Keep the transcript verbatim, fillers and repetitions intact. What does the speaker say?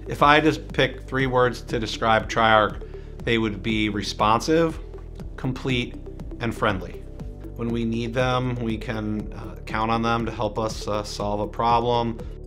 If I had to pick three words to describe TRIARQ, they would be responsive, complete, and friendly. When we need them, we can uh, count on them to help us uh, solve a problem,